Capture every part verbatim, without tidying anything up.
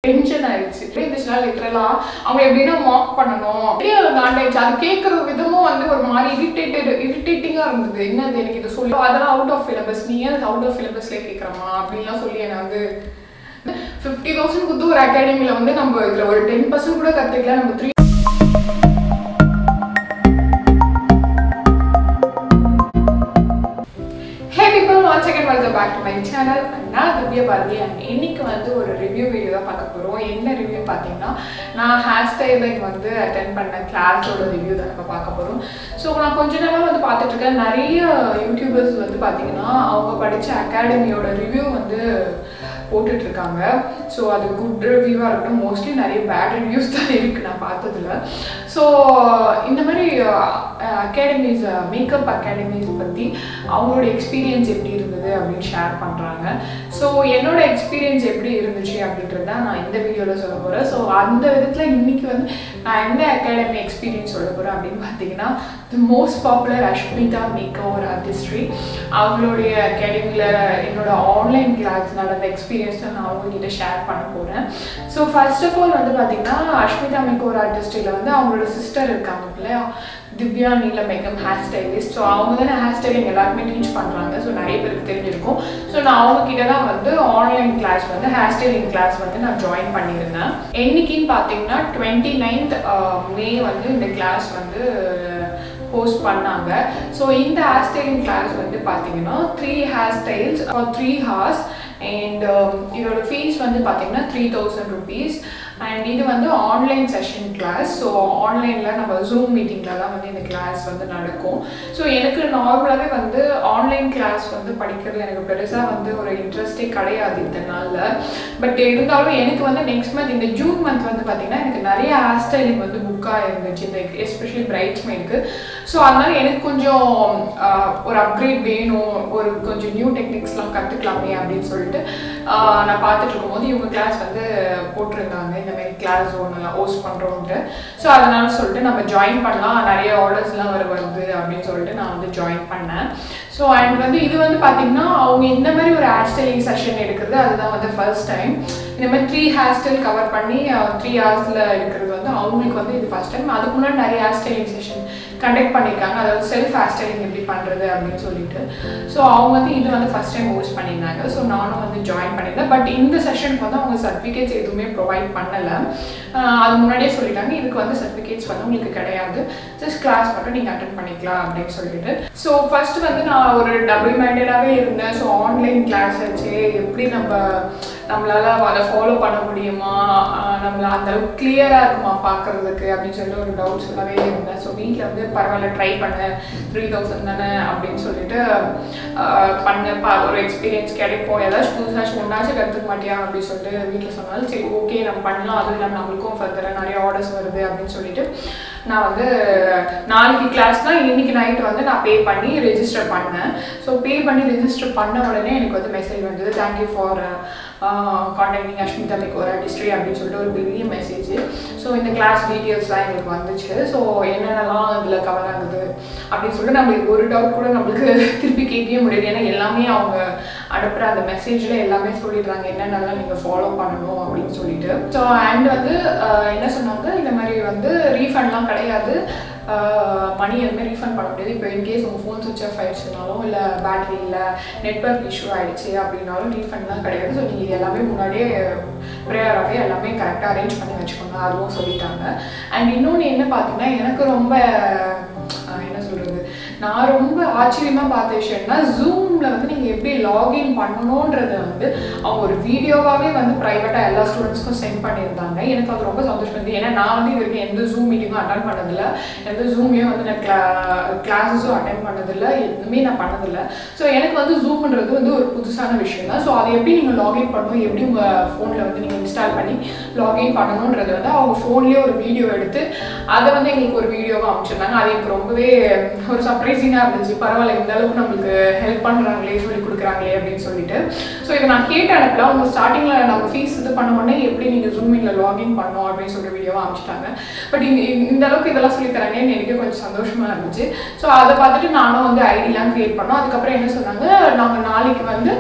Tension ஆயிடுச்சு. இருந்துச்சுன்னா லிட்டரலா அவங்க எப்படின்னா மார்க் பண்ணணும் அப்படியே காண்டாயிடுச்சு. அது கேட்குற விதமும் வந்து ஒரு மாதிரி இரிட்டேட்டட் இரிட்டேட்டிங்காக இருந்தது. என்னது எனக்கு இது சொல்லி அதெல்லாம் அவுட் ஆஃப் சிலபஸ், நீ ஏன் அவுட் ஆஃப் சிலபஸ்லேயே கேட்குறமா அப்படின்லாம் சொல்லி என்னை வந்து ஃபிஃப்டி தௌசண்ட் கொடுத்து ஒரு அகாடமியில் வந்து நம்ம இதில் ஒரு டென் பர்சன்ட் கூட கற்றுக்கலாம். நம்ம three once again welcome back to my channel. நான் திவ்யா பாரதி. இன்னைக்கு வந்து ஒரு ரிவ்யூ வீடியோ தான் பார்க்க போகிறோம். என்ன ரிவ்யூ பார்த்தீங்கன்னா, நான் ஹேர் ஸ்டைலிங் வந்து அட்டென்ட் பண்ண கிளாஸோட ரிவ்யூ தான் நம்ம பார்க்க போகிறோம். ஸோ நான் கொஞ்ச நேரம் வந்து பார்த்துட்டு இருக்கேன். நிறைய யூடியூபர்ஸ் வந்து பார்த்தீங்கன்னா அவங்க படித்த அகாடமியோட ரிவ்யூ வந்து போட்டுட்ருக்காங்க. ஸோ அது குட் ரிவ்யூவாக இருக்கட்டும், மோஸ்ட்லி நிறைய பேட் ரிவ்யூஸ் தான் இருக்குது நான் பார்த்ததில்ல. ஸோ இந்த மாதிரி அகாடமிஸ், மேக்கப் அகாடமிஸ் பற்றி அவங்களோட எக்ஸ்பீரியன்ஸ் எப்படி இருந்தது அப்படின்னு ஷேர் பண்ணுறாங்க. ஸோ என்னோட எக்ஸ்பீரியன்ஸ் எப்படி இருந்துச்சு அப்படின்றது தான் நான் இந்த வீடியோவில் சொல்ல போகிறேன். ஸோ அந்த விதத்தில் இன்றைக்கி வந்து நான் எந்த அகாடமி எக்ஸ்பீரியன்ஸ் சொல்ல போகிறேன் அப்படின்னு பார்த்தீங்கன்னா, the most popular Asmita makeover artistry அவங்களுடைய அகாடமியில் என்னோட ஆன்லைன் கிளாஸ் நடந்த எக்ஸ்பீரியன்ஸ் தான் நான் அவங்ககிட்ட ஷேர் பண்ண போகிறேன். ஸோ ஃபர்ஸ்ட் ஆஃப் ஆல் வந்து பார்த்தீங்கன்னா, அஸ்மிதா மேக்கோவர் ஆர்டிஸ்ட்ரியில் வந்து அவங்களோட சிஸ்டர் இருக்காங்க இல்லையா, திவ்யா நீல மேக்கப் ஹேர் ஸ்டைலிஸ்ட். ஸோ அவங்க தானே ஹேர் ஸ்டைலிங் எல்லாருமே டீச் பண்ணுறாங்க. ஸோ நிறைய பேருக்கு தெரிஞ்சிருக்கும். ஸோ நான் அவங்கக்கிட்ட தான் வந்து ஆன்லைன் கிளாஸ் வந்து ஹேர் ஸ்டைலிங் கிளாஸ் வந்து நான் ஜாயின் பண்ணியிருந்தேன். என்னைக்குன்னு பார்த்தீங்கன்னா டுவெண்ட்டி நைன்த் மே வந்து இந்த கிளாஸ் வந்து போஸ்ட் பண்ணாங்க. ஸோ இந்த ஹேர் ஸ்டைலிங் கிளாஸ் வந்து பார்த்தீங்கன்னா three hair styles three hours and இதோட ஃபீஸ் வந்து பார்த்தீங்கன்னா த்ரீ தௌசண்ட் ருபீஸ். அண்ட் இது வந்து ஆன்லைன் செஷன் கிளாஸ். ஸோ ஆன்லைனில் நம்ம ஜூம் மீட்டிங்கில் தான் வந்து இந்த கிளாஸ் வந்து நடக்கும். ஸோ எனக்கு நார்மலாகவே வந்து ஆன்லைன் கிளாஸ் வந்து படிக்கிறது எனக்கு பெருசாக வந்து ஒரு இன்ட்ரெஸ்டே கிடையாது இந்த நாளில். பட் இருந்தாலும் எனக்கு வந்து நெக்ஸ்ட் மந்த் இந்த ஜூன் மந்த் வந்து பார்த்திங்கன்னா எனக்கு நிறைய ஹேர் ஸ்டைலிங் வந்து புக்காக இருந்துச்சு, இந்த எஸ்பெஷலி பிரைட்ஸ்மெய்டுக்கு. ஸோ அதனால் எனக்கு கொஞ்சம் ஒரு அப்கிரேட் வேணும், ஒரு கொஞ்சம் நியூ டெக்னிக்ஸ்லாம் கற்றுக்கலாமே அப்படின்னு சொல்லிட்டு நான் பார்த்துட்டு இருக்கும்போது இவங்க கிளாஸ் வந்து போட்டிருந்தாங்க, இந்த மாதிரி கிளாஸ் ஒன்று ஹோஸ்ட் பண்ணுறோன்ட்டு. ஸோ அதனால சொல்லிட்டு நம்ம ஜாயின் பண்ணலாம், நிறைய ஆர்டர்ஸ்லாம் வர வருது அப்படின்னு சொல்லிட்டு நான் வந்து ஜாயின் பண்ணேன். ஸோ அண்ட் வந்து இது வந்து பார்த்திங்கன்னா அவங்க இந்த மாதிரி ஒரு ஹேர் ஸ்டைலிங் செஷன் எடுக்கிறது அதுதான் வந்து ஃபர்ஸ்ட் டைம். இந்த மாதிரி த்ரீ ஹேர் ஸ்டைல் கவர் பண்ணி த்ரீ ஹவர்ஸில் எடுக்கிறது வந்து அவங்களுக்கு வந்து இது ஃபர்ஸ்ட் டைம். அதுக்கு முன்னாடி நிறைய ஹேர் ஸ்டைலிங் செஷன் கண்டக்ட் பண்ணியிருக்காங்க, அதாவது செல்ஃப் ஹேர் ஸ்டைலிங் எப்படி பண்ணுறது அப்படின்னு சொல்லிட்டு. ஸோ அவங்க வந்து இது வந்து ஃபர்ஸ்ட் டைம் ஹோஸ்ட் பண்ணியிருந்தாங்க. ஸோ நானும் வந்து ஜாயின் பண்ணியிருந்தேன். பட் இந்த செஷனுக்கு வந்து அவங்க சர்டிஃபிகேட்ஸ் எதுவுமே ப்ரொவைட் பண்ணலை. அது முன்னாடியே சொல்லிட்டாங்க, இதுக்கு வந்து சர்டிஃபிகேட்ஸ் வந்து உங்களுக்கு கிடையாது, ஜஸ்ட் கிளாஸ் மட்டும் நீங்கள் அட்டென்ட் பண்ணிக்கலாம் அப்படின்னு சொல்லிட்டு. ஸோ ஃபர்ஸ்ட் வந்து நான் ஒரு டபுள் மைண்டடாகவே இருந்தேன். ஸோ ஆன்லைன் கிளாஸ் வச்சு எப்படி நம்ம நம்மளால் அதை ஃபாலோ பண்ண முடியுமா, நம்மள அந்த அளவுக்கு கிளியராக இருக்குமா பார்க்குறதுக்கு அப்படின்னு சொல்லிட்டு ஒரு டவுட்ஸ் எல்லாமே இருந்தேன். ஸோ வீட்டில் வந்து பரவாயில்ல ட்ரை பண்ணேன், த்ரீ தௌசண்ட் தானே அப்படின்னு சொல்லிட்டு பண்ணேன். பா ஒரு எக்ஸ்பீரியன்ஸ் கிடைக்கும், ஏதாச்சும் புதுசாச்சும் ஒன்றாச்சும் கற்றுக்க மாட்டியா அப்படின்னு சொல்லிட்டு வீட்டில் சொன்னாலும் சரி ஓகே நம்ம பண்ணலாம், அதுவும் இல்லாமல் நம்மளுக்கும் ஃபர்தராக நிறைய ஆர்டர்ஸ் வருது அப்படின்னு சொல்லிட்டு நான் வந்து நாளைக்கு கிளாஸ்னால் இன்றைக்கி நைட்டு வந்து நான் பே பண்ணி ரெஜிஸ்டர் பண்ணேன். ஸோ பே பண்ணி ரெஜிஸ்டர் பண்ண உடனே எனக்கு வந்து மெசேஜ் வந்தது, thank you for contacting Asmita makeover artistry அப்படின்னு சொல்லிட்டு ஒரு பெரிய மெசேஜ். ஸோ இந்த கிளாஸ் டீட்டெயில்ஸ்லாம் எங்களுக்கு வந்துச்சு. ஸோ என்னென்னலாம் இதில் கவர் ஆகுது அப்படின்னு சொல்லிட்டு நம்மளுக்கு ஒரு டவுட் கூட நம்மளுக்கு திருப்பி கேட்கவே முடியாது. ஏன்னா எல்லாமே அவங்க அனுப்புகிற அந்த மெசேஜில் எல்லாமே சொல்லிடுறாங்க என்னென்னலாம் நீங்கள் ஃபாலோ பண்ணணும் அப்படின்னு சொல்லிட்டு. ஸோ அண்ட் வந்து என்ன சொன்னாங்க, இந்த மாதிரி வந்து ரீஃபண்ட்லாம் கிடையாது, மணி எதுவுமே ரீஃபண்ட் பண்ண முடியாது. இப்போ இன்கேஸ் உங்கள் ஃபோன் சுவிட்ச் ஆஃப் ஆகிடுச்சுனாலும் இல்லை பேட்டரி இல்லை நெட்வொர்க் இஷ்யூ ஆகிடுச்சு அப்படின்னாலும் ரீஃபண்ட்லாம் கிடையாது. ஸோ நீங்கள் இது எல்லாமே முன்னாடியே ப்ரேயராகவே எல்லாமே கரெக்டாக அரேஞ்ச் பண்ணி வச்சுக்கோங்க அதுவும் சொல்லிட்டாங்க. அண்ட் இன்னொன்று என்ன பார்த்தீங்கன்னா, எனக்கு ரொம்ப என்ன சொல்கிறது, நான் ரொம்ப ஆச்சரியமாக பார்த்த விஷயம்னா, ஜூமில் வந்து நீங்கள் எப்படி லாகின் பண்ணணுன்றதை வந்து அவங்க ஒரு வீடியோவாகவே வந்து ப்ரைவேட்டாக எல்லா ஸ்டூடெண்ட்ஸ்க்கும் சென்ட் பண்ணியிருந்தாங்க. எனக்கு அது ரொம்ப சந்தோஷம் இருந்தது. ஏன்னா நான் வந்து இது வரைக்கும் எந்த ஜூம் மீட்டிங்கும் அட்டன் பண்ணதில்லை, எந்த ஜூம்லேயும் வந்து நான் கிளா கிளாஸஸும் அட்டன் பண்ணதில்லை, எதுவுமே நான் பண்ணதில்லை. ஸோ எனக்கு வந்து ஜூம்ன்றது வந்து ஒரு புதுசான விஷயம் தான். ஸோ அதை எப்படி நீங்கள் லாகின் பண்ணணும், எப்படி உங்கள் ஃபோனில் வந்து நீங்கள் இன்ஸ்டால் பண்ணி லாகின் பண்ணணுன்றது வந்து அவங்க ஃபோன்லேயே ஒரு வீடியோ எடுத்து அதை வந்து எங்களுக்கு ஒரு வீடியோவாக அமைச்சிருந்தாங்க. அது எனக்கு ரொம்பவே ஒரு சர்ப்ரைசிங்காக இருந்துச்சு. பரவாயில்ல இந்த அளவுக்கு நம்மளுக்கு ஹெல்ப் பண்ணுறாங்களே, சொல்லி கொடுக்குறாங்களே அப்படின்னு சொல்லிட்டு. ஸோ இதை நான் கேட்ட அனுப்பல, அவங்க ஸ்டார்டிங்கில் நம்ம ஃபீஸ் இது பண்ண உடனே எப்படி நீங்கள் ஜூம் மீட்டில் லாகின் பண்ணணும் அப்படின்னு சொல்லிட்டு வீடியோவாக அமைச்சிட்டாங்க. பட் இந்த அளவுக்கு இதெல்லாம் சொல்லி தராங்கன்னு எனக்கு கொஞ்சம் சந்தோஷமாக இருந்துச்சு. ஸோ அதை பார்த்துட்டு நானும் வந்து ஐடிலாம் க்ரியேட் பண்ணோம். அதுக்கப்புறம் என்ன சொன்னாங்க, நாங்கள் நாளைக்கு வந்து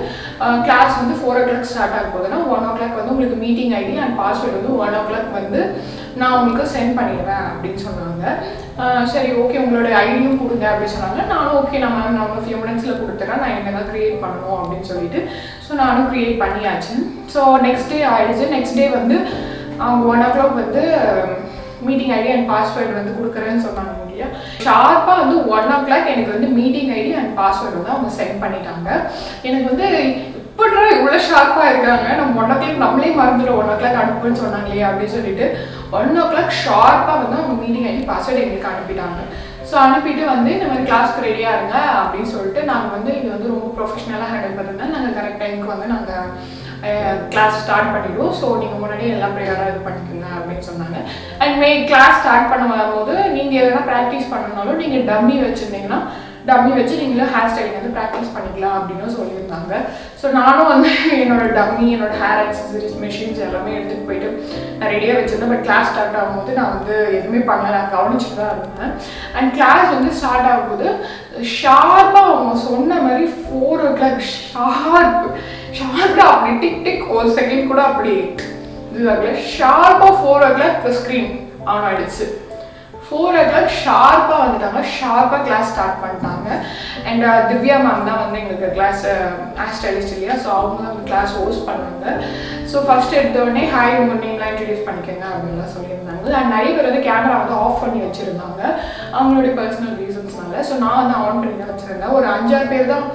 கிளாஸ் வந்து ஃபோர் ஓ கிளாக் ஸ்டார்ட் ஆக போகுதுன்னா ஒன் ஓ கிளாக் வந்து உங்களுக்கு மீட்டிங் ஐடி அண்ட் பாஸ்வேர்டு வந்து ஒன் ஓ கிளாக் வந்து நான் உங்களுக்கு சென்ட் பண்ணிடுவேன் அப்படின்னு சொன்னாங்க. சரி ஓகே உங்களோட ஐடியும் கொடுங்க அப்படின்னு சொன்னாங்க. நானும் ஓகே நான் மேம் நான் ஒரு ஃபியூ மினிட்ஸில் கொடுத்துறேன், நான் என்ன தான் க்ரியேட் பண்ணணும் அப்படின்னு சொல்லிட்டு ஸோ நானும் க்ரியேட் பண்ணியாச்சு. ஸோ நெக்ஸ்ட் டே ஆகிடுச்சு. நெக்ஸ்ட் டே வந்து அவங்க ஒன் ஓ கிளாக் வந்து மீட்டிங் ஐடி அண்ட் பாஸ்வேர்டு வந்து கொடுக்குறேன்னு சொன்னாங்க இல்லையா. ஷார்ப்பாக வந்து ஒன் ஓ கிளாக் எனக்கு வந்து மீட்டிங் ஐடி அண்ட் பாஸ்வேர்டு வந்து அவங்க சென்ட் பண்ணிட்டாங்க. எனக்கு வந்து இப்படிடா இவ்வளோ ஷார்ப்பாக இருக்காங்க, நம்ம ஒன் ஓ கிளாக் நம்மளே மறந்துடும் ஒன் ஓ கிளாக் அனுப்புன்னு சொன்னாங்களே அப்படின்னு சொல்லிட்டு ஒன் ஓ கிளாக் ஷார்ப்பாக வந்து அவங்க மீட்டிங் ஐடி பாஸ்வேர்டு எங்களுக்கு அனுப்பிட்டாங்க. ஸோ அனுப்பிட்டு வந்து இந்த மாதிரி கிளாஸ்க்கு ரெடியாக இருங்க அப்படின்னு சொல்லிட்டு நாங்கள் வந்து இது வந்து ரொம்ப ப்ரொஃபஷ்னலாக ஹேண்டில் பண்ணுறதுனால நாங்கள் கரெக்ட் டைமுக்கு வந்து நாங்கள் கிளாஸ் ஸ்டார்ட் பண்ணிவிடுவோம். ஸோ நீங்கள் முன்னாடியே எல்லாம் ப்ரேயராக இது பண்ணிக்கோங்க அப்படின்னு சொன்னாங்க. அண்ட் மே கிளாஸ் ஸ்டார்ட் பண்ண வரும்போது நீங்கள் எதனா ப்ராக்டிஸ் பண்ணணுனாலும் நீங்கள் டம்மி வச்சுருந்தீங்கன்னா டம்மி வச்சு நீங்களும் ஹேர் ஸ்டைலிங் வந்து ப்ராக்டிஸ் பண்ணிக்கலாம் அப்படின்னு சொல்லியிருந்தாங்க. ஸோ நானும் வந்து என்னோட டம்மி என்னோட ஹேர் அக்சசரிஸ் மிஷின்ஸ் எல்லாமே எடுத்துகிட்டு போயிட்டு நான் ரெடியாக வச்சுருந்தேன். பட் கிளாஸ் ஸ்டார்ட் ஆகும்போது நான் வந்து எதுவுமே பண்ணல, நான் கவனிச்சுட்டு தான் இருந்தேன். அண்ட் கிளாஸ் வந்து ஸ்டார்ட் ஆகும்போது ஷார்ப்பாக அவங்க சொன்ன மாதிரி ஃபோர் ஓ கிளாக் ஷார்ப் ஷார்ப்பாக அப்படி டிக் டிக் ஒரு செகண்ட் கூட அப்படி இதுவாகல ஷார்ப்பாக four o'clock screen on ஆகிடுச்சு. ஃபோர் ஓ கிளாக் ஷார்ப்பாக வந்துட்டாங்க. ஷார்ப்பாக கிளாஸ் ஸ்டார்ட் பண்ணிட்டாங்க. அண்ட் திவ்யா மேம் தான் வந்து எங்களுக்கு கிளாஸ் ஹேர் ஸ்டைலிஸ்ட் இல்லையா, ஸோ அவங்க தான் வந்து கிளாஸ் ஹோஸ்ட் பண்ணாங்க. ஸோ ஃபஸ்ட் எடுத்தோடனே ஹாய் உங்கள் நேம்லாம் இன்ட்ரடியூஸ் பண்ணிக்கோங்க அப்படின்லாம் சொல்லியிருந்தாங்க. அண்ட் நிறைய பேர் வந்து கேமரா வந்து ஆஃப் பண்ணி வச்சுருந்தாங்க அவங்களுடைய பர்சனல் ரீசன்ஸ்னால. ஸோ நான் வந்து ஆன் பண்ணி தான் வச்சுருந்தேன். ஒரு அஞ்சாறு பேர் தான்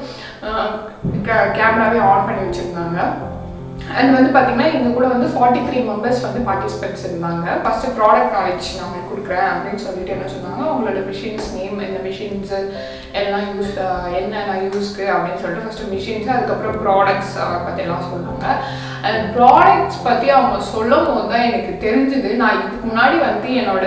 கேமராவே ஆன் பண்ணி வச்சுருந்தாங்க. அண்ட் வந்து பார்த்தீங்கன்னா எங்கள் கூட வந்து ஃபார்ட்டி த்ரீ மெம்பர்ஸ் வந்து பார்ட்டிசிபென்ட்ஸ் இருந்தாங்க. ஃபஸ்ட்டு ப்ராடக்ட் நாலேஜ் நான் உங்களுக்கு கொடுக்குறேன் அப்படின்னு சொல்லிட்டு என்ன சொன்னாங்க, அவங்களோட மிஷின்ஸ் நேம், இந்த மிஷின்ஸு எல்லாம் யூஸ் என்னென்ன யூஸ்க்கு அப்படின்னு சொல்லிட்டு ஃபஸ்ட்டு மிஷின்ஸு அதுக்கப்புறம் ப்ராடக்ட்ஸ் பற்றியெல்லாம் சொன்னாங்க. அண்ட் ப்ராடக்ட்ஸ் பற்றி அவங்க சொல்லும் போது தான் எனக்கு தெரிஞ்சுது, நான் இதுக்கு முன்னாடி வந்து என்னோட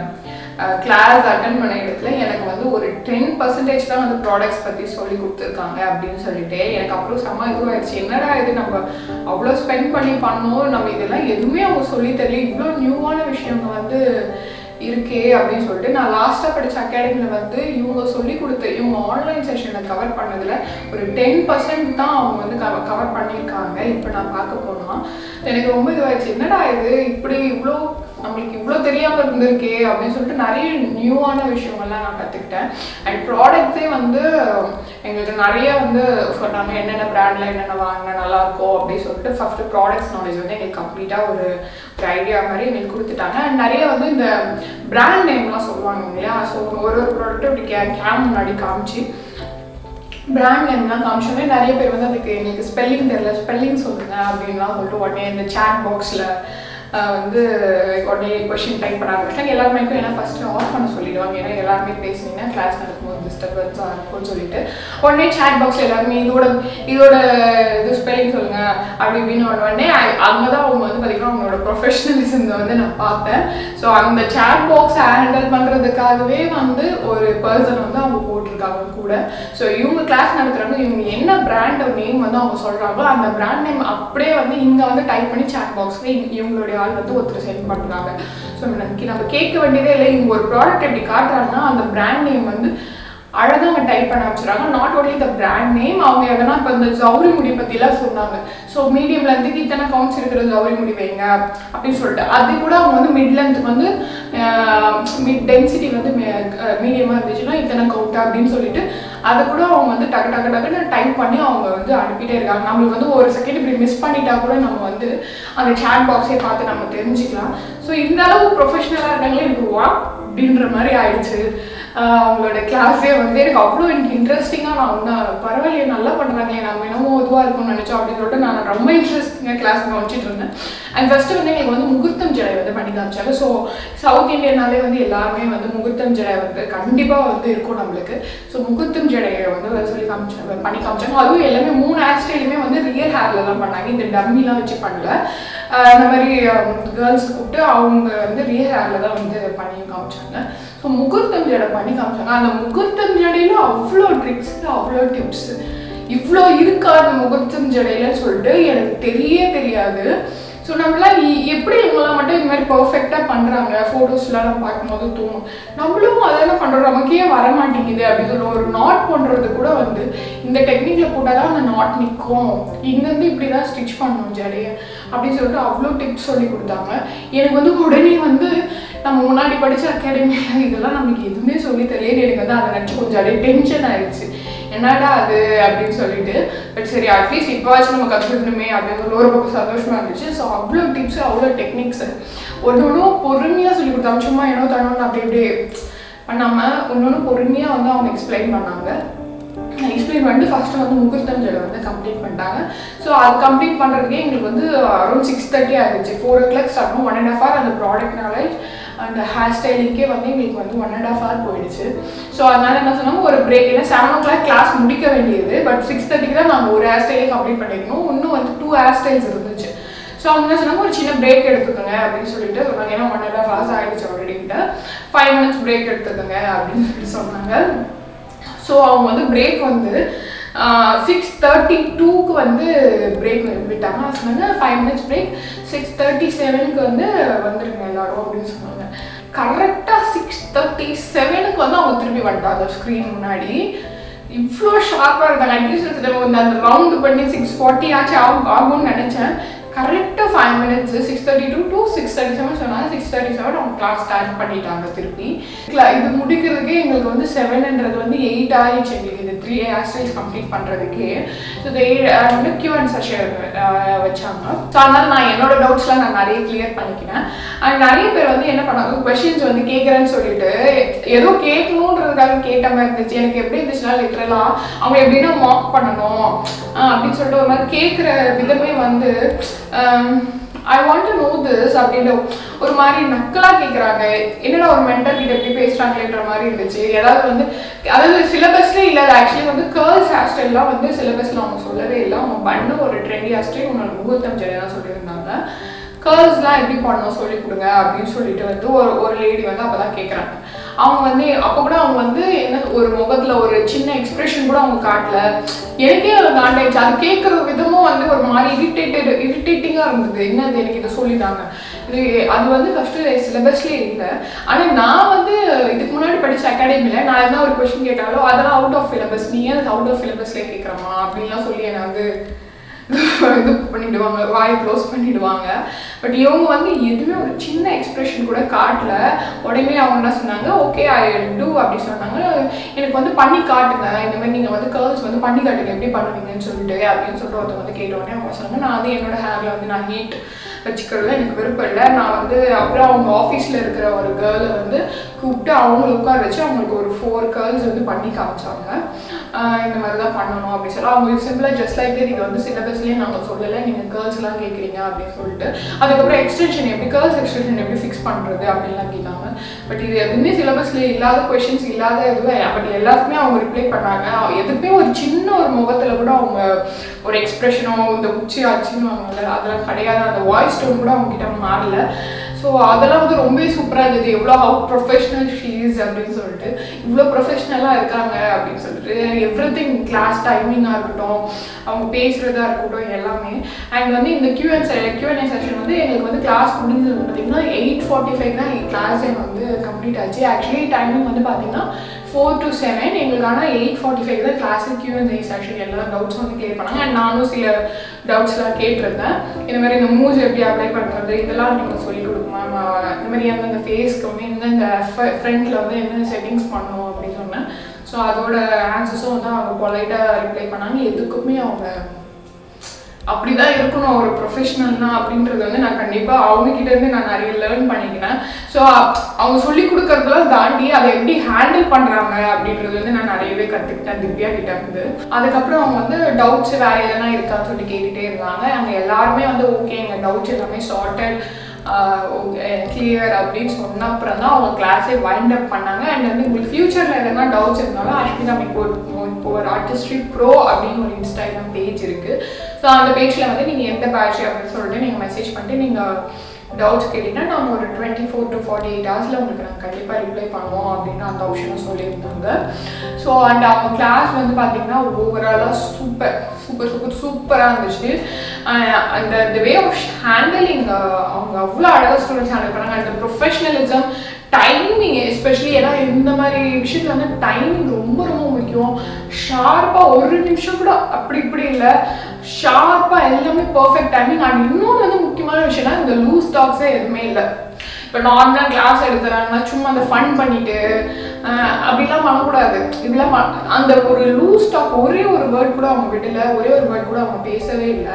கிளாஸ் அட்டன் பண்ண இடத்துல எனக்கு வந்து ஒரு டென் பர்சன்டேஜ் தான் வந்து ப்ராடக்ட்ஸ் பற்றி சொல்லி கொடுத்துருக்காங்க அப்படின்னு சொல்லிட்டு எனக்கு அப்புறம் செம்ம இதுவாகிடுச்சு. என்னடா இது நம்ம அவ்வளோ ஸ்பெண்ட் பண்ணி பண்ணோம், நம்ம இதெல்லாம் எதுவுமே அவங்க சொல்லி தெரியல, இவ்வளோ நியூவான விஷயங்கள் வந்து இருக்கே அப்படின்னு சொல்லிட்டு நான் லாஸ்ட்டாக படித்த அகாடமியில் வந்து இவங்க சொல்லி கொடுத்த இவங்க ஆன்லைன் செஷனை கவர் பண்ணதில் ஒரு டென் பர்சன்ட் தான் அவங்க வந்து கவ கவர் பண்ணியிருக்காங்க. இப்போ நான் பார்க்க போனால் எனக்கு ரொம்ப இதுவாகிடுச்சு, என்னடா இது இப்படி இவ்வளோ நம்மளுக்கு இவ்வளோ தெரியாமல் இருந்திருக்கே அப்படின்னு சொல்லிட்டு நிறைய நியூவான விஷயங்கள்லாம் நான் கற்றுக்கிட்டேன். அண்ட் ப்ராடக்ட்ஸே வந்து எங்களுக்கு நிறைய வந்து சொன்னாங்க, என்னென்ன பிராண்டில் என்னென்ன வாங்கினா நல்லாயிருக்கும் அப்படின்னு சொல்லிட்டு ஃபஸ்ட்டு ப்ராடக்ட்ஸ் நாலேஜ் வந்து எங்களுக்கு கம்ப்ளீட்டாக ஒரு ஒரு ஐடியா மாதிரி எங்களுக்கு கொடுத்துட்டாங்க. அண்ட் நிறைய வந்து இந்த பிராண்ட் நேம்லாம் சொல்லுவாங்க இல்லையா, ஸோ ஒரு ஒரு ப்ராடக்ட்டும் இப்படி கே கேம் முன்னாடி காமிச்சு பிராண்ட் நேம்லாம் காமிச்சோன்னே நிறைய பேர் வந்து அதுக்கு எங்களுக்கு ஸ்பெல்லிங் தெரியல, ஸ்பெல்லிங் சொல்லுங்கள் அப்படின்லாம் சொல்லிட்டு உடனே இந்த சேட் பாக்ஸில் வந்து உடனே கொஷின் டைப் பண்ண ஆரம்பிச்சாங்க. எல்லாருமே ஏன்னா ஃபஸ்ட்டு ஆஃப் பண்ண சொல்லிடுவாங்க, ஏன்னா எல்லாருமே பேசுனீங்கன்னா கிளாஸ் நடக்கும்போது டிஸ்டர்பன்ஸாக இருக்கும்னு சொல்லிட்டு உடனே சேட் பாக்ஸில் எல்லாருமே இதோட இதோட இது ஸ்பெல்லிங் சொல்லுங்கள் அப்படி இப்படின்னு உடனே அங்கே தான் அவங்க வந்து பார்த்திங்கன்னா அவங்களோட ப்ரொஃபஷனலிசம் வந்து நான் பார்த்தேன். ஸோ அந்த சேட் பாக்ஸை ஹேண்டில் பண்ணுறதுக்காகவே வந்து ஒரு பர்சன் வந்து அவங்க போட்டிருக்காங்க கூட. ஸோ இவங்க கிளாஸ் நடத்துகிறாங்க, இவங்க என்ன பிராண்ட் நேம் வந்து அவங்க சொல்கிறாங்களோ அந்த பிராண்ட் நேம் அப்படியே வந்து இங்கே வந்து டைப் பண்ணி சேட் பாக்ஸில் இவங்களுடைய ஆள் வந்து ஒருத்தர் சென்ட் பண்ணுறாங்க. ஸோ நம்ம கேட்க வேண்டியதே இல்லை, இவங்க ஒரு ப்ராடக்ட் எப்படி காட்டுறாங்கன்னா அந்த பிராண்ட் நேம் வந்து அழகாக அவங்க டைப் பண்ண ஆரம்பிச்சுறாங்க. Not only the brand name, அவங்க எதனா இப்போ இந்த ஜவுரி முடி பற்றிலாம் சொன்னாங்க. ஸோ மீடியம் லென்த்துக்கு இத்தனை கவுண்ட்ஸ் இருக்கிற ஜவுரி முடி வைங்க அப்படின்னு சொல்லிட்டு அது கூட அவங்க வந்து மிட் லென்த்துக்கு வந்து மிட் டென்சிட்டி வந்து மீடியமாக இருந்துச்சுன்னா இத்தனை கவுண்ட் அப்படின்னு சொல்லிட்டு அதை கூட அவங்க வந்து டக்கு டக்கு டக்குன்னு டைப் பண்ணி அவங்க வந்து அனுப்பிட்டே இருக்காங்க. நம்மளுக்கு வந்து ஒரு செகண்ட் இப்படி மிஸ் பண்ணிட்டா கூட நம்ம வந்து அந்த சேட் பாக்ஸே பார்த்து நம்ம தெரிஞ்சுக்கலாம். ஸோ இந்த அளவு ப்ரொஃபஷ்னலாக இருக்காங்களே எனக்கு வா அப்படின்ற மாதிரி ஆயிடுச்சு. அவங்களோட கிளாஸே வந்து எனக்கு அவ்வளோ எனக்கு இன்ட்ரெஸ்டிங்காக நான் ஒன்றா பரவாயில்லையே நல்லா பண்ணுறாங்களே, நம்ம என்னமோ இதுவாக இருக்கும்னு நினச்சோம் அப்படின்னு சொல்லிட்டு நான் ரொம்ப இன்ட்ரெஸ்டிங்காக கிளாஸ் கவனிச்சிட்டு இருந்தேன். அண்ட் ஃபஸ்ட்டு வந்து எங்களுக்கு வந்து முகூர்த்தம் ஜடை வந்து பண்ணி காமிச்சாங்க. ஸோ சவுத் இந்தியனாலே வந்து எல்லாருமே வந்து முகூர்த்தம் ஜடை வந்து கண்டிப்பாக வந்து இருக்கும் நம்மளுக்கு. ஸோ முகூர்த்தம் ஜடையை வந்து சொல்லி காமிச்சாங்க பண்ணி காமிச்சாங்க. அதுவும் எல்லாமே மூணு ஹேர் ஸ்டைலுமே வந்து ரியல் ஹேரில் தான் பண்ணாங்க, இந்த டம்மிலாம் வச்சு பண்ணல. அந்த மாதிரி கேர்ள்ஸ் கூப்பிட்டு அவங்க வந்து ரியல் ஹேரில் தான் வந்து பண்ணி காமிச்சாங்க. ஸோ முகூர்த்தம் ஜடை பண்ணி காமிச்சாங்க. அந்த முகூர்த்தம் ஜடையில் அவ்வளோ ட்ரிக்ஸ் அவ்வளோ டிப்ஸ் இவ்வளோ இருக்கா அந்த முகூர்த்தம் ஜடையிலன்னு சொல்லிட்டு எனக்கு தெரிய தெரியாது. ஸோ நம்மளாம் எப்படி இவங்களாம் மட்டும் இந்த மாதிரி பர்ஃபெக்டாக பண்ணுறாங்க ஃபோட்டோஸ்லாம் நம்ம பார்க்கும்போது தோணும் நம்மளும் அதெல்லாம் பண்ணுறோம் நமக்கே வர மாட்டேங்குது அப்படின்னு சொல்லி ஒரு நாட் பண்ணுறது கூட வந்து இந்த டெக்னிக்கில் போட்டால் தான் அந்த நாட் நிற்கும் இங்கேருந்து இப்படி தான் ஸ்டிச் பண்ணணும் ஜடையை அப்படின்னு சொல்லிட்டு அவ்வளோ டிப்ஸ் சொல்லி கொடுத்தாங்க. எனக்கு வந்து உடனே வந்து நம்ம முன்னாடி படித்த அகாடமியில் இதெல்லாம் நமக்கு எதுவுமே சொல்லி தெரியல. எனக்கு வந்து அதை நினச்சி கொஞ்சம் அப்படியே டென்ஷன் ஆயிடுச்சு என்னடா அது அப்படின்னு சொல்லிட்டு. பட் சரி அட்லீஸ்ட் இப்போவாச்சும் நம்ம கற்றுக்கணுமே அப்படின்னு சொல்லி ஒரு பக்கம் சந்தோஷமாக இருந்துச்சு. ஸோ அவ்வளோ டிப்ஸு அவ்வளோ டெக்னிக்ஸு ஒன்று ஒன்றும் பொறுமையாக சொல்லி கொடுத்தாங்க. சும்மா ஏனோ தானோன்னு அப்படி அப்படியே பண்ணாமல் ஒன்று ஒன்று பொறுமையாக வந்து அவங்க எக்ஸ்பிளைன் பண்ணாங்க. எக்ஸ்பிளைன் பண்ணிட்டு ஃபஸ்ட்டு வந்து முகூர்த்தம் ஜடை வந்து கம்ப்ளீட் பண்ணிட்டாங்க. ஸோ அது கம்ப்ளீட் பண்ணுறதுக்கே எங்களுக்கு வந்து அரௌண்ட் சிக்ஸ் தேர்ட்டி ஆகிடுச்சு. ஃபோர் ஓ கிளாக் ஸ்டார்ட் பண்ணும். ஒன் அண்ட் ஆஃப் ஹவர் அந்த ப்ராடக்ட் நாலேஜ் அந்த ஹேர் ஸ்டைலிங்கே வந்து எங்களுக்கு வந்து ஒன் அண்ட் ஆஃப் ஹவர் போயிடுச்சு. ஸோ அதனால் என்ன சொன்னாங்க ஒரு பிரேக். ஏன்னா செவன் ஓ கிளாக் கிளாஸ் முடிக்க வேண்டியது. பட் சிக்ஸ் தேர்ட்டிக்கு தான் நாங்கள் ஒரு ஹேர் ஸ்டைலே கம்ப்ளீட் பண்ணியிருக்கோம். இன்னும் வந்து டூ ஹேர் ஸ்டைல்ஸ் இருந்துச்சு. ஸோ அவங்க என்ன சொன்னாங்க ஒரு சின்ன பிரேக் எடுத்துக்கோங்க அப்படின்னு சொல்லிட்டு சொன்னாங்க. ஏன்னா ஒன் அண்ட் ஆஃப் ஹவர்ஸ் ஆகிடுச்சு ஆல்ரெடி கிட்ட ஃபைவ் மினிட்ஸ் பிரேக் எடுத்துக்கோங்க அப்படின்னு சொல்லிட்டு சொன்னாங்க. ஸோ அவங்க வந்து பிரேக் வந்து சிக்ஸ் தேர்ட்டி டூக்கு வந்து பிரேக் விட்டாங்க. சொன்னாங்க five minutes break six thirty செவனுக்கு வந்து வந்துருங்க எல்லாரும் அப்படின்னு சொன்னாங்க. கரெக்டாக சிக்ஸ் தேர்ட்டி செவனுக்கு வந்து அவங்க திரும்பி வந்துட்டாங்க ஸ்க்ரீன் முன்னாடி. இவ்வளோ ஷார்ப்பாக இருந்தாங்க. அட்லீஸ்ட் வந்து அந்த ரவுண்டு பண்ணி சிக்ஸ் ஃபார்ட்டி ஆச்சு ஆகும் ஆகும்னு நினச்சேன். கரெக்டாக five minutes six thirty to to six thirty seven சொன்னாங்க. சிக்ஸ் தேர்ட்டி செவன் அவங்க கிளாஸ் ஸ்டார்ட் பண்ணிட்டாங்க திருப்பி. இது முடிக்கிறதுக்கே எங்களுக்கு வந்து செவன்ன்றது வந்து எயிட் ஆயிடுச்சு எங்களுக்கு இந்த த்ரீ ஹேர் ஸ்டைல்ஸ் கம்ப்ளீட் பண்ணுறதுக்கே. ஸோ இந்த எயிட் வந்து கியூ அண்ட் செஷன் வச்சாங்க. ஸோ அதனால நான் என்னோட டவுட்ஸ்லாம் நான் நிறைய கிளியர் பண்ணிக்கிறேன். அண்ட் நிறைய பேர் வந்து என்ன பண்ணாங்க கொஷின்ஸ் வந்து கேட்குறேன்னு சொல்லிட்டு ஏதோ கேட்கணுன்றதுக்காக கேட்ட மாதிரி இருந்துச்சு. எனக்கு எப்படி இருந்துச்சுன்னா லிட்டரலாக அவங்க எப்படின்னா மார்க் பண்ணணும் அப்படின்னு சொல்லிட்டு ஒரு மாதிரி கேட்குற விதமே வந்து I want to know this அப்படின்ற ஒரு மாதிரி நக்கலாக கேட்குறாங்க. என்னடா ஒரு மென்டர் கிட்ட எப்படி பேசுகிறாங்களேன்ற மாதிரி இருந்துச்சு. ஏதாவது வந்து அதாவது சிலபஸ்லேயே இல்லாத ஆக்சுவலி வந்து கேர்ள்ஸ் ஹேர் ஸ்டைல்லாம் வந்து சிலபஸில் அவங்க சொல்லவே இல்லை. அவங்க பண்ண ஒரு ட்ரெண்டி ஹேர் ஸ்டைல் உன்னோட முகூர்த்தம் ஜடை தான் சொல்லியிருந்தாங்க. கேர்ள்ஸ்லாம் எப்படி பண்ணணும் சொல்லிக் கொடுங்க அப்படின்னு சொல்லிட்டு வந்து ஒரு ஒரு லேடி வந்து அப்போ தான் கேட்குறாங்க. அவங்க வந்து அப்போ கூட அவங்க வந்து என்ன ஒரு முகத்தில் ஒரு சின்ன எக்ஸ்பிரஷன் கூட அவங்க காட்டல. எனக்கே அதை காண்டாயிடுச்சு. அது கேட்குற விதமும் வந்து ஒரு மாதிரி இரிட்டேட்டட் இரிட்டேட்டிங்காக இருந்தது. என்ன அது எனக்கு இதை சொல்லிட்டாங்க இது அது வந்து ஃபஸ்ட்டு சிலபஸ்லேயே இல்லை. ஆனால் நான் வந்து இதுக்கு முன்னாடி படித்த அகாடமியில் நான் எதனா ஒரு கொஷின் கேட்டாலோ அதெல்லாம் அவுட் ஆஃப் சிலபஸ் நீ ஏன் அவுட் ஆஃப் சிலபஸ்லேயே கேட்குறமா அப்படின்லாம் சொல்லி என்னை வந்து இது பண்ணிடுவாங்க வாய் க்ளோஸ் பண்ணிடுவாங்க. பட் இவங்க வந்து எதுவுமே ஒரு சின்ன எக்ஸ்பிரஷன் கூட காட்டல. உடனே அவங்க என்ன சொன்னாங்க ஓகே ஐ டூ அப்படி சொன்னாங்க. எனக்கு வந்து பண்ணி காட்டுங்க இந்த மாதிரி நீங்கள் வந்து கேர்ள்ஸ் வந்து பண்ணி காட்டுங்க எப்படி பண்ணுவீங்கன்னு சொல்லிட்டு அப்படின்னு சொல்லிட்டு ஒருத்தவங்க வந்து கேட்டோடனே அவங்க சொன்னாங்க நான் வந்து என்னோட ஹேரில் வந்து நான் ஹீட் வச்சுக்கிறதுல எனக்கு விருப்பம் இல்லை. நான் வந்து அப்புறம் அவங்க ஆஃபீஸில் இருக்கிற ஒரு கேர்ளை வந்து கூப்பிட்டு அவங்களை உட்கார வச்சு அவங்களுக்கு ஒரு ஃபோர் கேர்ள்ஸ் வந்து பண்ணி காமிச்சாங்க. இந்த மாதிரி தான் பண்ணணும் அப்படின்னு சொல்லி அவங்களுக்கு சிம்பிளாக ஜஸ்ட் லைக் தட் இது வந்து சிலபஸ்லேயே நாங்கள் சொல்லலை நீங்கள் கேர்ள்ஸ்லாம் கேட்குறீங்க அப்படின்னு சொல்லிட்டு அதுக்கப்புறம் எக்ஸ்டென்ஷன் எப்படி கேர்ள்ஸ் எக்ஸ்டென்ஷன் எப்படி ஃபிக்ஸ் பண்ணுறது அப்படின்லாம் கேட்டாங்க. பட் இது எதுவுமே சிலபஸ்லேயே இல்லாத கொஷின்ஸ் இல்லாத எதுவும் பட் எல்லாத்துக்குமே அவங்க ரிப்ளை பண்ணாங்க. எதுவுமே ஒரு சின்ன ஒரு முகத்தில் கூட அவங்க ஒரு எக்ஸ்பிரஷனோ இந்த உச்சி ஆச்சுன்னு வாங்கல அதெல்லாம் கிடையாது. அந்த வாய்ஸ் டோன் கூட அவங்க கிட்ட மாறல. ஸோ அதெல்லாம் வந்து ரொம்ப சூப்பராக இருந்தது. எவ்வளோ ஹவு ப்ரொஃபஷனல் ஷீ இஸ் அப்படின்னு சொல்லிட்டு இவ்வளோ ப்ரொஃபஷ்னலாக இருக்காங்க அப்படின்னு சொல்லிட்டு எவ்ரி திங் கிளாஸ் டைமிங்காக இருக்கட்டும் அவங்க பேசுகிறதா இருக்கட்டும் எல்லாமே. அண்ட் வந்து இந்த கியூஎன் கியூஎன்ஏ செஷன் வந்து எங்களுக்கு வந்து கிளாஸ் முடிஞ்சது பார்த்தீங்கன்னா எயிட் ஃபார்ட்டி ஃபைவ் தான் எங்கள் கிளாஸ் வந்து கம்ப்ளீட் ஆச்சு. ஆக்சுவலி டைமிங் வந்து பார்த்தீங்கன்னா ஃபோர் டு செவன் எங்களுக்கு ஆனால் எயிட் ஃபார்ட்டி ஃபைவ் தான் கிளாஸு கியூஎன்ஏ செஷன் எல்லா டவுட்ஸும் வந்து கிளியர் பண்ணாங்க. அண்ட் நானும் சில டவுட்ஸ்லாம் கேட்டிருந்தேன். இந்த மாதிரி இந்த மூஞ்சி எப்படி அப்ளை பண்ணுறது இதெல்லாம் நீங்கள் சொல்லிக் கொடுக்குமா இந்த மாதிரி அந்த ஃபேஸ்க்கு வந்து எந்தெந்த ஃப்ரண்ட்டில் வந்து என்னென்ன செட்டிங்ஸ் பண்ணணும் அப்படின்னு சொன்னேன். ஸோ அதோட ஆன்சர்ஸும் வந்து அவங்க பொலைட்டாக ரிப்ளை பண்ணாங்க. எதுக்குமே அவங்க அப்படி தான் இருக்கணும் ஒரு ப்ரொஃபஷ்னல்னா அப்படின்றது வந்து நான் கண்டிப்பாக அவங்கக்கிட்டேருந்து நான் நிறைய லேர்ன் பண்ணிக்கினேன். ஸோ அவங்க சொல்லி கொடுக்கறதுலாம் தாண்டி அதை எப்படி ஹேண்டில் பண்ணுறாங்க அப்படின்றது வந்து நான் நிறையவே கற்றுக்கிட்டேன் திவ்யா கிட்ட இருந்து. அதுக்கப்புறம் அவங்க வந்து டவுட்ஸ் வேறு எதனா இருக்கான்னு சொல்லி கேட்டுகிட்டே இருந்தாங்க. அவங்க எல்லாருமே வந்து ஓகே எங்கள் டவுட்ஸ் எல்லாமே சார்ட்டட் கிளியர் அப்படின்னு சொன்ன அப்புறம் தான் அவங்க கிளாஸே வைண்ட் அப் பண்ணாங்க. அண்ட் வந்து உங்களுக்கு ஃபியூச்சரில் எதனா டவுட்ஸ் இருந்தாலும் அஸ்மிதா மேக்கோவர் இப்போ ஒரு ஆர்டிஸ்ட்ரி ப்ரோ அப்படின்னு ஒரு இன்ஸ்டாகிராம் பேஜ் இருக்குது. ஸோ அந்த பேஜில் வந்து நீங்கள் எந்த பேட்ச் அப்படின்னு சொல்லிட்டு நீங்கள் மெசேஜ் பண்ணிட்டு நீங்கள் டவுட்ஸ் கேட்டிங்கன்னா நாங்கள் ஒரு twenty four to forty eight ஹவர்ஸில் உங்களுக்கு நாங்கள் கண்டிப்பாக ரிப்ளை பண்ணுவோம் அப்படின்னு அந்த ஆப்ஷனும் சொல்லியிருந்தாங்க. ஸோ அண்ட் அவங்க கிளாஸ் வந்து பார்த்திங்கன்னா ஓவராலாக சூப்பர் சூப்பர் சூப்பர் சூப்பராக இருந்துச்சு. அந்த த வே ஆஃப் ஹேண்டலிங் அவங்க அவ்வளோ அழகாக ஸ்டூடெண்ட்ஸ் ஹேண்டில் பண்ணாங்க. அந்த ப்ரொஃபஷனலிசம், டைமிங் எஸ்பெஷலி, ஏன்னா இந்த மாதிரி விஷயத்தில் வந்து டைமிங் ரொம்ப ரொம்ப முக்கியம். ஷார்ப்பாக ஒரு நிமிஷம் கூட அப்படி இப்படி இல்லை, ஷார்ப்பாக எல்லாமே பர்ஃபெக்ட் டைமிங். அண்ட் இன்னொன்று வந்து முக்கியமான விஷயம்னா இந்த லூஸ் டாக்ஸே எதுவுமே இல்லை. இப்போ நார்மலாக கிளாஸ் எடுத்துறாங்கன்னா சும்மா அந்த ஃபன் பண்ணிட்டு அப்படிலாம் பண்ணக்கூடாது. இதெல்லாம் அந்த ஒரு லூஸ் டாக், ஒரே ஒரு வேர்ட் கூட அவங்க விடலை, ஒரே ஒரு வேர்ட் கூட அவங்க பேசவே இல்லை.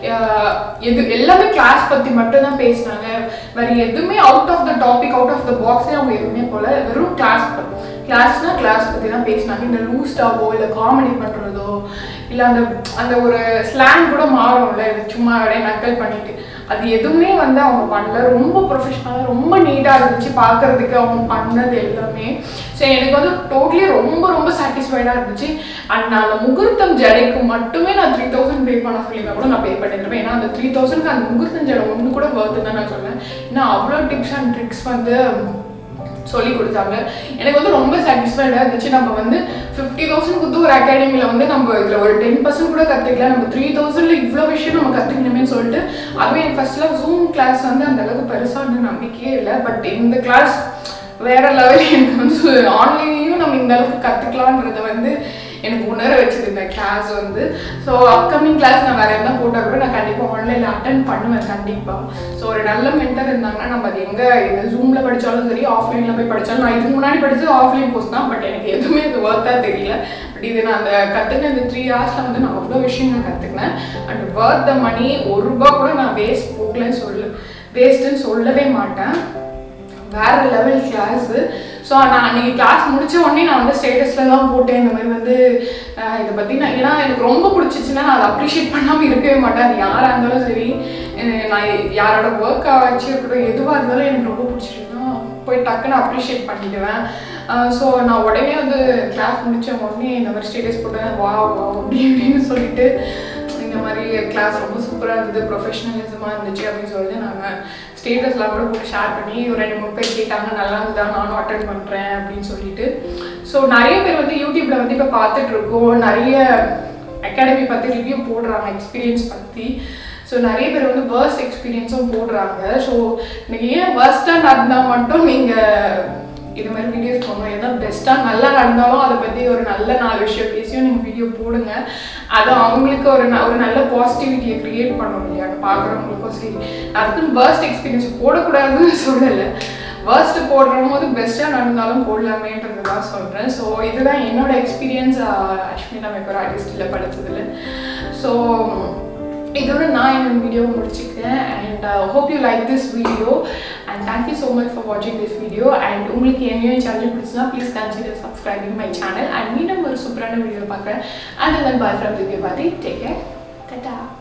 எது எல்லாமே கிளாஸ் பற்றி மட்டும்தான் பேசினாங்க. வேறு எதுவுமே out of the topic, out of the பாக்ஸே அவங்க எதுவுமே போல, வெறும் கிளாஸ் கிளாஸ்னா கிளாஸ் பற்றி தான் பேசினாங்க. இந்த லூஸ் டாக்கோ இல்லை காமெடி பண்ணுறதோ இல்லை அந்த அந்த ஒரு ஸ்லாங் கூட மாறும்ல, சும்மா அப்படியே நக்கல் பண்ணிட்டு, அது எதுவுமே வந்து அவங்க பண்ணல. ரொம்ப ப்ரொஃபஷனலாக ரொம்ப நீட்டாக இருந்துச்சு பார்க்குறதுக்கு அவங்க பண்ணது எல்லாமே. ஸோ எனக்கு வந்து டோட்டலி ரொம்ப ரொம்ப சாட்டிஸ்ஃபைடாக இருந்துச்சு. அண்ட் நான் அந்த முகூர்த்தம் ஜடைக்கு மட்டுமே நான் த்ரீ தௌசண்ட் பே பண்ண சொல்லியிருந்தா கூட நான் பே பண்ணிடுவேன். ஏன்னா அந்த த்ரீ தௌசண்ட்க்கு அந்த முகூர்த்தம் ஜடை ஒன்று கூட ஒர்த்து தான் நான் சொல்லுவேன். ஏன்னா அவ்வளோ டிப்ஸ் அண்ட் ட்ரிக்ஸ் வந்து சொல்லி கொடுத்தாங்க. எனக்கு வந்து ரொம்ப சாட்டிஸ்ஃபைடாக இருந்துச்சு. நம்ம வந்து ஃபிஃப்டி தௌசண்ட் கொடுத்து ஒரு அகாடமியில் வந்து நம்ம இதில் ஒரு டென் பர்சன்ட் கூட கற்றுக்கல, நம்ம த்ரீ தௌசண்டில் இவ்வளோ விஷயம் நம்ம கற்றுக்கணுமே சொல்லிட்டு, அதுவும் எனக்கு ஃபஸ்ட்டில் ஜூம் கிளாஸ் வந்து அந்த அளவுக்கு பெருசான நம்பிக்கையே இல்லை. பட் இந்த கிளாஸ் வேற லெவல். எனக்கு வந்து ஆன்லைன்லேயும் நம்ம இந்த அளவுக்கு கற்றுக்கலான்றத வந்து எனக்கு உணர வச்சுது இந்த கிளாஸ் வந்து. ஸோ அப்கமிங் கிளாஸ் நான் வேறு எதாவது போட்டால் கூட நான் கண்டிப்பாக ஆன்லைனில் அட்டன் பண்ணுவேன் கண்டிப்பாக. ஸோ ஒரு நல்ல மென்டர் இருந்தாங்கன்னா நம்ம அது எங்கே இந்த ஜூமில் படித்தாலும் சரி, ஆஃப்லைனில் போய் படித்தாலும், நான் இதுக்கு முன்னாடி படித்தது ஆஃப்லைன் கோர்ஸ் தான், பட் எனக்கு எதுவுமே அது ஒர்த்தாக தெரியல. பட் இது நான் அந்த கற்றுக்கின இந்த த்ரீ ஹவர்ஸில் வந்து நான் அவ்வளோ விஷயம் நான் கற்றுக்கினேன். அண்ட் ஒர்த் த மணி, ஒரு ரூபா கூட நான் வேஸ்ட் போகலன்னு சொல்லு வேஸ்ட்டுன்னு சொல்லவே மாட்டேன். வேறு லெவல் கிளாஸு. ஸோ நான் அன்றைக்கி கிளாஸ் முடித்த உடனே நான் வந்து ஸ்டேட்டஸில் தான் போட்டேன் இந்த மாதிரி வந்து இதை பற்றி. நான் ஏன்னா எனக்கு ரொம்ப பிடிச்சிச்சின்னா நான் அதை அப்ரிஷியேட் பண்ணாமல் இருக்கவே மாட்டேன். அது யாராக இருந்தாலும் சரி, நான் யாரோட ஒர்க் ஆச்சு இருக்கட்டும், எதுவாக இருந்தாலும் எனக்கு ரொம்ப பிடிச்சிருக்குன்னா போய் டக்குன்னு அப்ரிஷியேட் பண்ணிடுவேன். ஸோ நான் உடனே வந்து கிளாஸ் முடித்த உடனே இந்த மாதிரி ஸ்டேட்டஸ் போட்டேன், வா வா அப்படி அப்படின்னு சொல்லிட்டு, இந்த மாதிரி கிளாஸ் ரொம்ப சூப்பராக இருந்தது, ப்ரொஃபஷனலிசமாக இருந்துச்சு அப்படின்னு சொல்லிட்டு நாங்கள் ஸ்டேட்டஸ்லாம் கூட போட்டு ஷேர் பண்ணி ஒரு ரெண்டு மூணு பேர் கேட்டாங்க, நல்லா இருந்தா நானும் அட்டன் பண்ணுறேன் அப்படின்னு சொல்லிட்டு. ஸோ நிறைய பேர் வந்து யூடியூப்பில் வந்து இப்போ பார்த்துட்ருக்கோம், நிறைய அகாடமி பற்றி ரிவ்யூ போடுறாங்க, எக்ஸ்பீரியன்ஸ் பற்றி. ஸோ நிறைய பேர் வந்து வேர்ஸ்ட் எக்ஸ்பீரியன்ஸும் போடுறாங்க. ஸோ நீங்கள் ஏன் வேர்ஸ்ட்டாக நடந்தால் மட்டும் நீங்கள் இது மாதிரி வீடியோஸ் போடணும், எதாவது பெஸ்ட்டாக நல்லா நடந்தாலும் அதை பற்றி ஒரு நல்ல நாலு விஷயம் பேசியும் நீங்கள் வீடியோ போடுங்க. அது அவங்களுக்கு ஒரு ந ஒரு நல்ல பாசிட்டிவிட்டியை க்ரியேட் பண்ணணும் இல்லையா, பார்க்குறவங்களுக்கும் சரி. அதுக்குன்னு வேர்ஸ்ட் எக்ஸ்பீரியன்ஸ் போடக்கூடாதுன்னு சொல்லலை, வேர்ஸ்ட்டு போடுற போது பெஸ்ட்டாக நடந்தாலும் போடலாமேன்றது தான் சொல்கிறேன். ஸோ இதுதான் என்னோட எக்ஸ்பீரியன்ஸ் அஸ்மிதா மேக்கோவர் ஆர்டிஸ்டில் படித்ததில். ஸோ இதோட நான் இந்த வீடியோவை முடிச்சுக்கிறேன். And hope you like this video and thank you so much for வாட்சிங் திஸ் வீடியோ. அண்ட் உங்களுக்கு என்னையும் சேனல் பிடிச்சுன்னா please consider subscribing my channel. And மீண்டும் ஒரு சூப்பரான வீடியோ பார்க்குறேன். And then bye from Divya பாதி. Take care. டாடா.